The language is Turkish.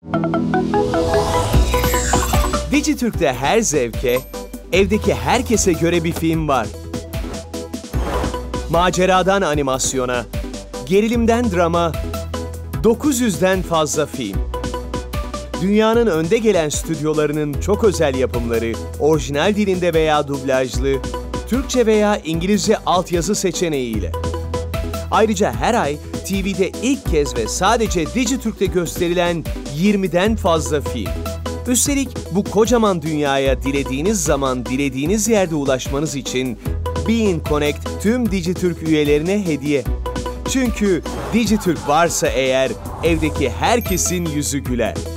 Dijitürk'te her zevke, evdeki herkese göre bir film var. Maceradan animasyona, gerilimden drama, 900'den fazla film. Dünyanın önde gelen stüdyolarının çok özel yapımları, orijinal dilinde veya dublajlı, Türkçe veya İngilizce altyazı seçeneğiyle. Ayrıca her ay TV'de ilk kez ve sadece Dijitürk'te gösterilen 20'den fazla film. Üstelik bu kocaman dünyaya dilediğiniz zaman, dilediğiniz yerde ulaşmanız için beIN Connect tüm Dijitürk üyelerine hediye. Çünkü Dijitürk varsa eğer, evdeki herkesin yüzü güler.